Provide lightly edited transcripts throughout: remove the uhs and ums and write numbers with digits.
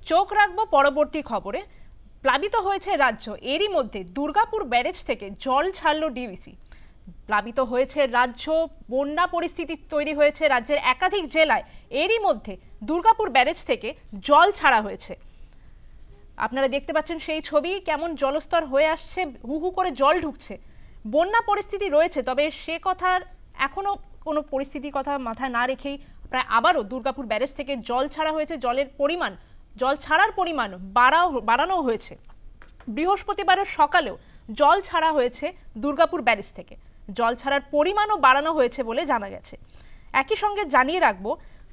চোখ রাখবো পরবর্তী খবরে। প্লাবিত হয়েছে রাজ্য, এরই মধ্যে দুর্গাপুর ব্যারেজ থেকে জল ছাড়ল ডিভিসি। প্লাবিত হয়েছে রাজ্য, বন্যা পরিস্থিতি তৈরি হয়েছে রাজ্যের একাধিক জেলায়। এরই মধ্যে দুর্গাপুর ব্যারেজ থেকে জল ছাড়া হয়েছে। আপনারা দেখতে পাচ্ছেন সেই ছবি, কেমন জলস্তর হয়ে আসছে, হু হু করে জল ঢুকছে। বন্যা পরিস্থিতি রয়েছে, তবে সে কথার এখনো কোনো পরিস্থিতির কথা মাথায় না রেখেই প্রায় আবারও দুর্গাপুর ব্যারেজ থেকে জল ছাড়া হয়েছে। জল ছাড়ার পরিমাণ বাড়ানো হয়েছে। বৃহস্পতিবারের সকালেও জল ছাড়া হয়েছে দুর্গাপুর ব্যারেজ থেকে। জল ছাড়ার পরিমাণও বাড়ানো হয়েছে বলে জানা গেছে। একই সঙ্গে জানিয়ে রাখবো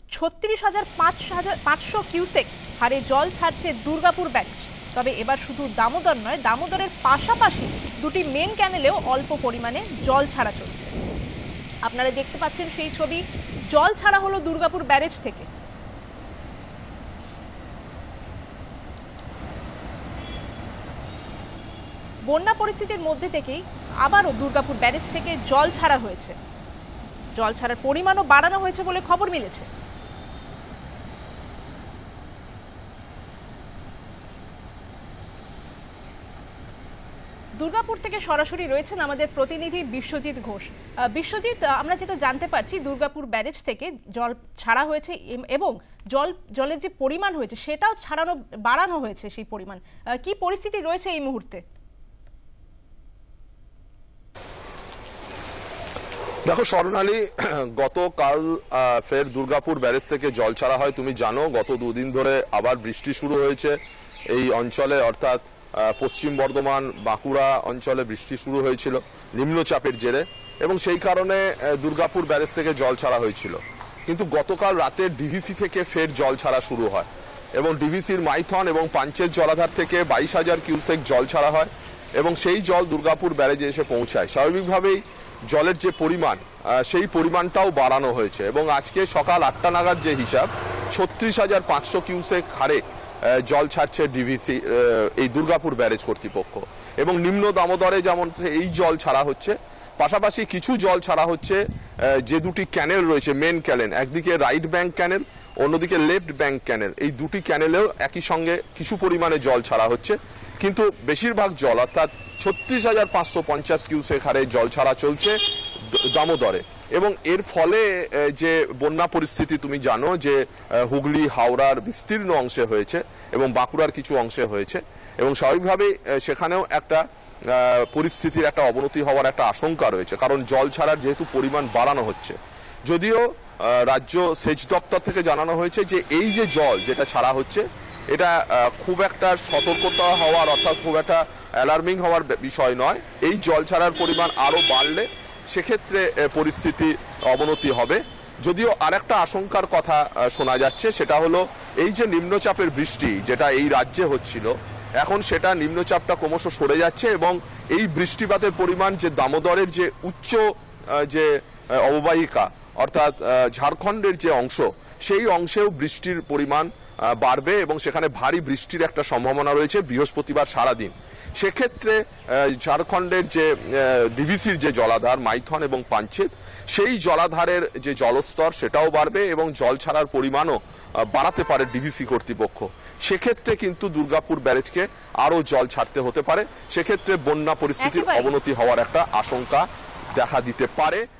36,500 কিউসেক হারে জল ছাড়ছে দুর্গাপুর ব্যারেজ। তবে এবার শুধু দামোদর নয়, দামোদরের পাশাপাশি দুটি মেন ক্যানেলেও অল্প পরিমাণে জল ছাড়া চলছে। আপনারা দেখতে পাচ্ছেন সেই ছবি, জল ছাড়া হলো দুর্গাপুর ব্যারেজ থেকে। বন্যা পরিস্থিতির মধ্যে থেকেই আবারও দুর্গাপুর ব্যারেজ থেকে জল ছাড়া হয়েছে। জল ছাড়ার পরিমাণও বাড়ানো হয়েছে বলে খবর মিলেছে। দুর্গাপুর থেকে সরাসরি রয়েছেন আমাদের প্রতিনিধি বিশ্বজিৎ ঘোষ। বিশ্বজিৎ, আমরা যেটা জানতে পারছি, দুর্গাপুর ব্যারেজ থেকে জল ছাড়া হয়েছে এবং জলের যে পরিমাণ হয়েছে সেটাও বাড়ানো হয়েছে। সেই পরিমাণ কি পরিস্থিতি রয়েছে এই মুহূর্তে? দেখো স্বর্ণালী, গতকাল ফের দুর্গাপুর ব্যারেজ থেকে জল ছাড়া হয়। তুমি জানো গত দুদিন ধরে আবার বৃষ্টি শুরু হয়েছে এই অঞ্চলে, অর্থাৎ পশ্চিম বর্ধমান বাঁকুড়া অঞ্চলে বৃষ্টি শুরু হয়েছিল নিম্নচাপের জেরে, এবং সেই কারণে দুর্গাপুর ব্যারেজ থেকে জল ছাড়া হয়েছিল। কিন্তু গতকাল রাতে ডিভিসি থেকে ফের জল ছাড়া শুরু হয় এবং ডিভিসির মাইথন এবং পাঞ্চেত জলাধার থেকে 22,000 কিউসেক জল ছাড়া হয় এবং সেই জল দুর্গাপুর ব্যারেজে এসে পৌঁছায়। স্বাভাবিকভাবেই জলের যে পরিমাণ সেই পরিমাণটাও বাড়ানো হয়েছে এবং আজকে সকাল 8টা নাগাদ যে হিসাব, 36,500 কিউসেক হারে জল ছাড়ছে ডিভিসি এই দুর্গাপুর ব্যারেজ কর্তৃপক্ষ। এবং নিম্ন দামোদরে যেমন এই জল ছাড়া হচ্ছে, পাশাপাশি কিছু জল ছাড়া হচ্ছে যে দুটি ক্যানেল রয়েছে মেন ক্যানেল, একদিকে রাইট ব্যাংক ক্যানেল, অন্যদিকে লেফট ব্যাংক ক্যানেল, এই দুটি ক্যানেলেও একই সঙ্গে কিছু পরিমাণে জল ছাড়া হচ্ছে। কিন্তু বেশিরভাগ জল অর্থাৎ 36,550 কিউসেক হারে জল ছাড়া চলছে দামোদরে। এবং এর ফলে যে বন্যা পরিস্থিতি তুমি জানো যে হুগলি হাওড়ার বিস্তীর্ণ অংশে হয়েছে এবং বাঁকুড়ার কিছু অংশে হয়েছে, এবং স্বাভাবিকভাবেই সেখানেও একটা পরিস্থিতির একটা অবনতি হওয়ার একটা আশঙ্কা রয়েছে, কারণ জল ছাড়ার যেহেতু পরিমাণ বাড়ানো হচ্ছে। যদিও রাজ্য সেচ দপ্তর থেকে জানানো হয়েছে যে এই যে জল যেটা ছাড়া হচ্ছে এটা খুব একটা সতর্কতা হওয়ার, অর্থাৎ খুব একটা অ্যালার্মিং হওয়ার বিষয় নয়। এই জল ছাড়ার পরিমাণ আরও বাড়লে সেক্ষেত্রে পরিস্থিতি অবনতি হবে। যদিও আরেকটা আশঙ্কার কথা শোনা যাচ্ছে, সেটা হলো এই যে নিম্নচাপের বৃষ্টি যেটা এই রাজ্যে হচ্ছিল, এখন সেটা নিম্নচাপটা ক্রমশ সরে যাচ্ছে এবং এই বৃষ্টিপাতের পরিমাণ যে দামোদরের যে উচ্চ যে অববাহিকা অর্থাৎ ঝাড়খণ্ডের যে অংশ, সেই অংশেও বৃষ্টির পরিমাণ বাড়বে এবং সেখানে ভারী বৃষ্টির একটা সম্ভাবনা রয়েছে বৃহস্পতিবার সারাদিন। সেক্ষেত্রে ঝাড়খণ্ডের যে ডিভিসির যে জলাধার মাইথন এবং পাঞ্চেত, সেই জলাধারের যে জলস্তর সেটাও বাড়বে এবং জল ছাড়ার পরিমাণও বাড়াতে পারে ডিভিসি কর্তৃপক্ষ। সেক্ষেত্রে কিন্তু দুর্গাপুর ব্যারেজকে আরও জল ছাড়তে হতে পারে, সেক্ষেত্রে বন্যা পরিস্থিতির অবনতি হওয়ার একটা আশঙ্কা দেখা দিতে পারে।